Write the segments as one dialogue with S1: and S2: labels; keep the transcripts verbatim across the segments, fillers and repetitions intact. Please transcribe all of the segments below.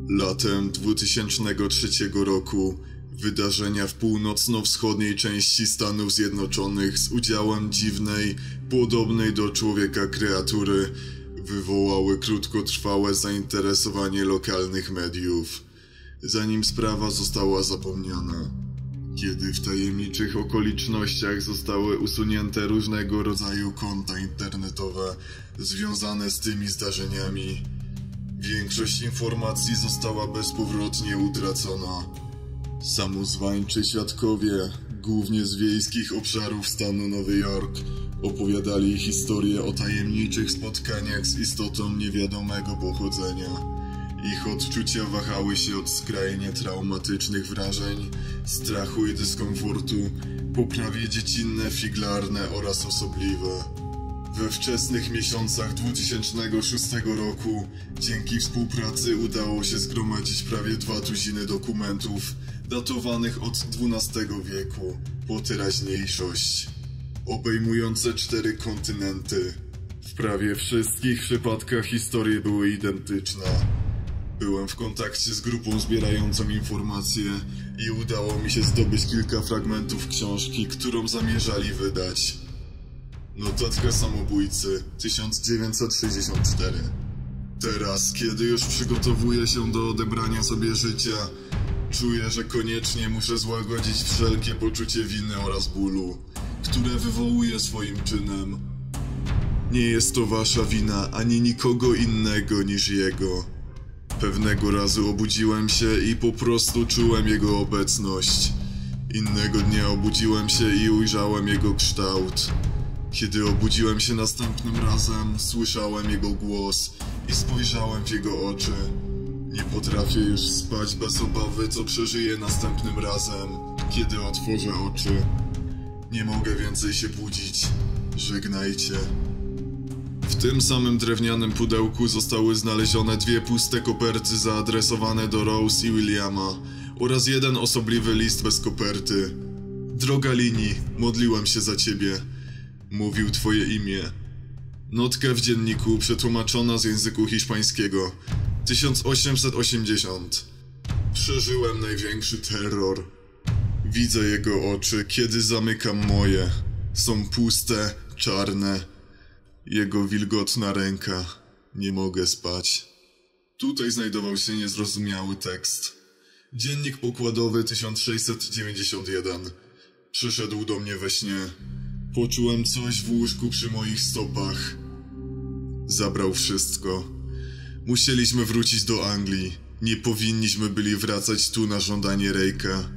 S1: Latem dwutysięcznego trzeciego roku wydarzenia w północno-wschodniej części Stanów Zjednoczonych z udziałem dziwnej, podobnej do człowieka kreatury wywołały krótkotrwałe zainteresowanie lokalnych mediów, zanim sprawa została zapomniana. Kiedy w tajemniczych okolicznościach zostały usunięte różnego rodzaju konta internetowe związane z tymi zdarzeniami, większość informacji została bezpowrotnie utracona. Samozwańczy świadkowie, głównie z wiejskich obszarów stanu Nowy Jork, opowiadali historie o tajemniczych spotkaniach z istotą niewiadomego pochodzenia. Ich odczucia wahały się od skrajnie traumatycznych wrażeń, strachu i dyskomfortu, po prawie dziecinne, figlarne oraz osobliwe. We wczesnych miesiącach dwutysięcznego szóstego roku dzięki współpracy udało się zgromadzić prawie dwa tuziny dokumentów datowanych od dwunastego wieku po teraźniejszość, obejmujące cztery kontynenty. W prawie wszystkich przypadkach historie były identyczne. Byłem w kontakcie z grupą zbierającą informacje i udało mi się zdobyć kilka fragmentów książki, którą zamierzali wydać. Notatka samobójcy, tysiąc dziewięćset sześćdziesiąt cztery. Teraz, kiedy już przygotowuję się do odebrania sobie życia, czuję, że koniecznie muszę złagodzić wszelkie poczucie winy oraz bólu, które wywołuję swoim czynem. Nie jest to wasza wina, ani nikogo innego niż jego. Pewnego razu obudziłem się i po prostu czułem jego obecność. Innego dnia obudziłem się i ujrzałem jego kształt. Kiedy obudziłem się następnym razem, słyszałem jego głos i spojrzałem w jego oczy. Nie potrafię już spać bez obawy, co przeżyję następnym razem, kiedy otworzę oczy. Nie mogę więcej się budzić. Żegnajcie. W tym samym drewnianym pudełku zostały znalezione dwie puste koperty zaadresowane do Rose i Williama oraz jeden osobliwy list bez koperty. Droga Lini, modliłem się za ciebie. Mówił twoje imię. Notka w dzienniku przetłumaczona z języku hiszpańskiego. tysiąc osiemset osiemdziesiąt. Przeżyłem największy terror. Widzę jego oczy, kiedy zamykam moje. Są puste, czarne. Jego wilgotna ręka. Nie mogę spać. Tutaj znajdował się niezrozumiały tekst. Dziennik pokładowy tysiąc sześćset dziewięćdziesiąt jeden. Przyszedł do mnie we śnie. Poczułem coś w łóżku przy moich stopach. Zabrał wszystko. Musieliśmy wrócić do Anglii. Nie powinniśmy byli wracać tu na żądanie Rejka.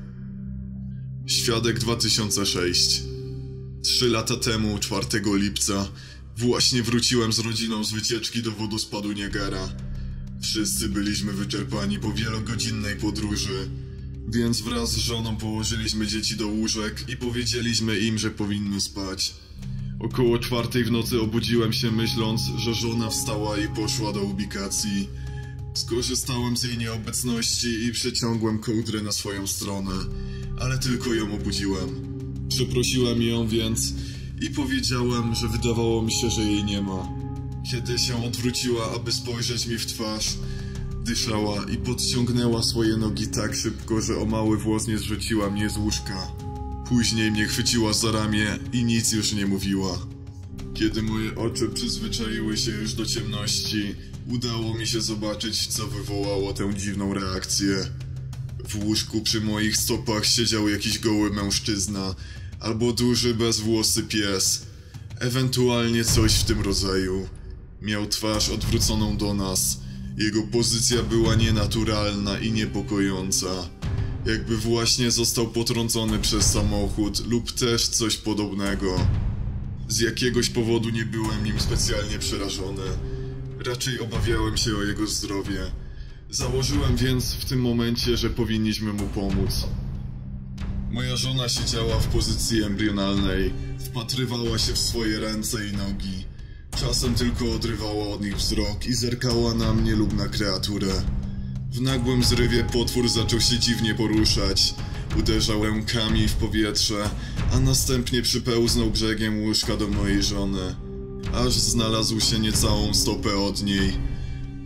S1: Świadek dwa tysiące szósty. Trzy lata temu, czwartego lipca, właśnie wróciłem z rodziną z wycieczki do wodospadu Niagara. Wszyscy byliśmy wyczerpani po wielogodzinnej podróży, więc wraz z żoną położyliśmy dzieci do łóżek i powiedzieliśmy im, że powinny spać. Około czwartej w nocy obudziłem się, myśląc, że żona wstała i poszła do ubikacji. Skorzystałem z jej nieobecności i przeciągłem kołdrę na swoją stronę, ale tylko ją obudziłem. Przeprosiłem ją więc i powiedziałem, że wydawało mi się, że jej nie ma. Kiedy się odwróciła, aby spojrzeć mi w twarz, dyszała i podciągnęła swoje nogi tak szybko, że o mały włos nie zrzuciła mnie z łóżka. Później mnie chwyciła za ramię i nic już nie mówiła. Kiedy moje oczy przyzwyczaiły się już do ciemności, udało mi się zobaczyć, co wywołało tę dziwną reakcję. W łóżku przy moich stopach siedział jakiś goły mężczyzna, albo duży, bezwłosy pies. Ewentualnie coś w tym rodzaju. Miał twarz odwróconą do nas. Jego pozycja była nienaturalna i niepokojąca. Jakby właśnie został potrącony przez samochód lub też coś podobnego. Z jakiegoś powodu nie byłem nim specjalnie przerażony. Raczej obawiałem się o jego zdrowie. Założyłem więc w tym momencie, że powinniśmy mu pomóc. Moja żona siedziała w pozycji embrionalnej, wpatrywała się w swoje ręce i nogi. Czasem tylko odrywała od nich wzrok i zerkała na mnie lub na kreaturę. W nagłym zrywie potwór zaczął się dziwnie poruszać. Uderzał rękami w powietrze, a następnie przypełznął brzegiem łóżka do mojej żony. Aż znalazł się niecałą stopę od niej.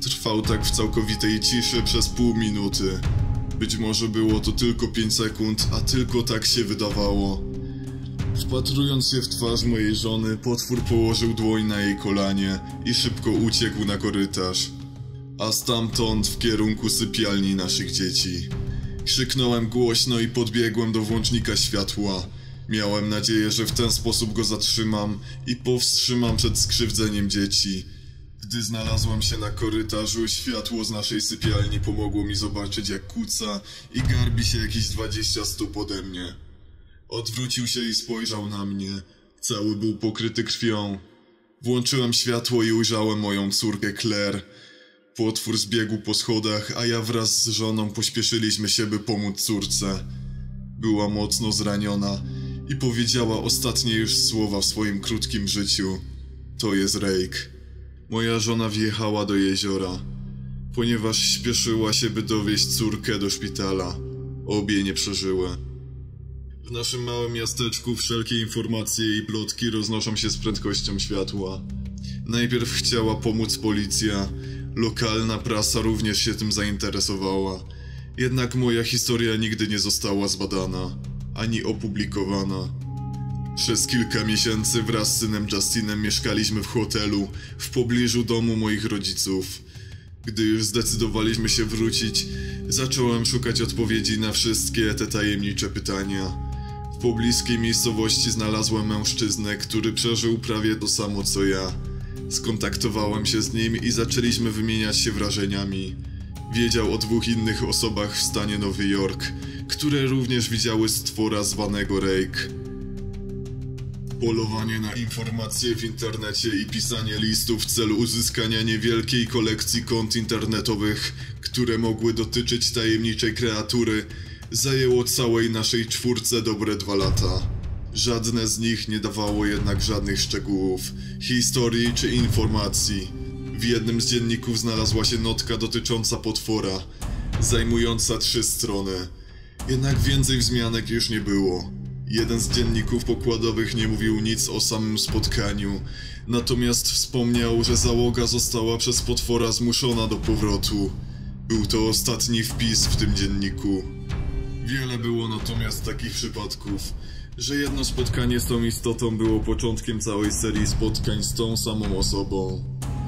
S1: Trwał tak w całkowitej ciszy przez pół minuty. Być może było to tylko pięć sekund, a tylko tak się wydawało. Wpatrując się w twarz mojej żony, potwór położył dłoń na jej kolanie i szybko uciekł na korytarz, a stamtąd w kierunku sypialni naszych dzieci. Krzyknąłem głośno i podbiegłem do włącznika światła. Miałem nadzieję, że w ten sposób go zatrzymam i powstrzymam przed skrzywdzeniem dzieci. Gdy znalazłem się na korytarzu, światło z naszej sypialni pomogło mi zobaczyć, jak kuca i garbi się jakieś dwadzieścia stóp ode mnie. Odwrócił się i spojrzał na mnie. Cały był pokryty krwią. Włączyłem światło i ujrzałem moją córkę Claire. Potwór zbiegł po schodach, a ja wraz z żoną pośpieszyliśmy się, by pomóc córce. Była mocno zraniona i powiedziała ostatnie już słowa w swoim krótkim życiu. To jest Rake. Moja żona wjechała do jeziora, ponieważ śpieszyła się, by dowieźć córkę do szpitala. Obie nie przeżyły. W naszym małym miasteczku wszelkie informacje i plotki roznoszą się z prędkością światła. Najpierw chciała pomóc policja. Lokalna prasa również się tym zainteresowała. Jednak moja historia nigdy nie została zbadana, ani opublikowana. Przez kilka miesięcy wraz z synem Justinem mieszkaliśmy w hotelu w pobliżu domu moich rodziców. Gdy już zdecydowaliśmy się wrócić, zacząłem szukać odpowiedzi na wszystkie te tajemnicze pytania. W pobliskiej miejscowości znalazłem mężczyznę, który przeżył prawie to samo co ja. Skontaktowałem się z nim i zaczęliśmy wymieniać się wrażeniami. Wiedział o dwóch innych osobach w stanie Nowy Jork, które również widziały stwora zwanego Rake. Polowanie na informacje w internecie i pisanie listów w celu uzyskania niewielkiej kolekcji kont internetowych, które mogły dotyczyć tajemniczej kreatury, zajęło całej naszej czwórce dobre dwa lata. Żadne z nich nie dawało jednak żadnych szczegółów, historii czy informacji. W jednym z dzienników znalazła się notka dotycząca potwora, zajmująca trzy strony. Jednak więcej wzmianek już nie było. Jeden z dzienników pokładowych nie mówił nic o samym spotkaniu, natomiast wspomniał, że załoga została przez potwora zmuszona do powrotu. Był to ostatni wpis w tym dzienniku. Wiele było natomiast takich przypadków, że jedno spotkanie z tą istotą było początkiem całej serii spotkań z tą samą osobą.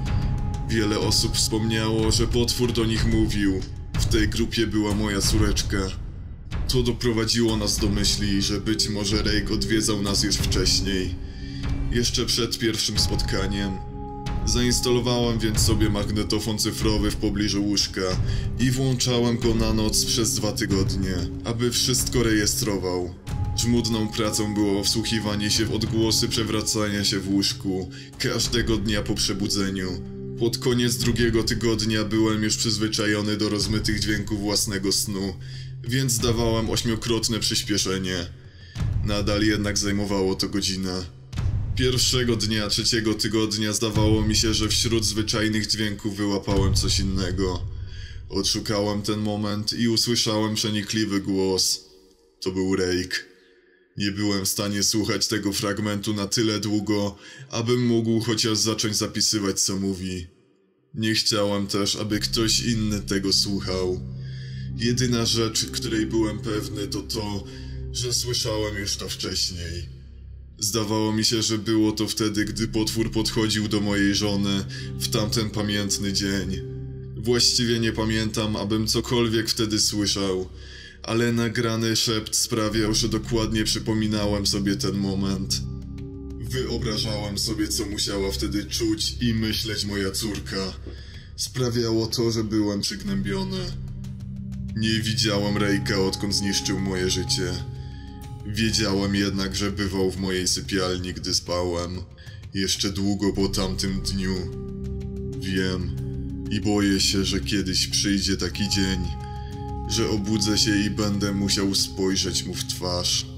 S1: Wiele osób wspomniało, że potwór do nich mówił. W tej grupie była moja córeczka. To doprowadziło nas do myśli, że być może Rake odwiedzał nas już wcześniej. Jeszcze przed pierwszym spotkaniem. Zainstalowałem więc sobie magnetofon cyfrowy w pobliżu łóżka i włączałem go na noc przez dwa tygodnie, aby wszystko rejestrował. Żmudną pracą było wsłuchiwanie się w odgłosy przewracania się w łóżku, każdego dnia po przebudzeniu. Pod koniec drugiego tygodnia byłem już przyzwyczajony do rozmytych dźwięków własnego snu, więc dawałem ośmiokrotne przyspieszenie. Nadal jednak zajmowało to godzinę. Pierwszego dnia trzeciego tygodnia zdawało mi się, że wśród zwyczajnych dźwięków wyłapałem coś innego. Odszukałem ten moment i usłyszałem przenikliwy głos. To był Rake. Nie byłem w stanie słuchać tego fragmentu na tyle długo, abym mógł chociaż zacząć zapisywać, co mówi. Nie chciałem też, aby ktoś inny tego słuchał. Jedyna rzecz, której byłem pewny, to to, że słyszałem już to wcześniej. Zdawało mi się, że było to wtedy, gdy potwór podchodził do mojej żony w tamten pamiętny dzień. Właściwie nie pamiętam, abym cokolwiek wtedy słyszał, ale nagrany szept sprawiał, że dokładnie przypominałem sobie ten moment. Wyobrażałem sobie, co musiała wtedy czuć i myśleć moja córka. Sprawiało to, że byłem przygnębiony. Nie widziałem Rake'a, odkąd zniszczył moje życie. Wiedziałem jednak, że bywał w mojej sypialni, gdy spałem. Jeszcze długo po tamtym dniu. Wiem i boję się, że kiedyś przyjdzie taki dzień, że obudzę się i będę musiał spojrzeć mu w twarz.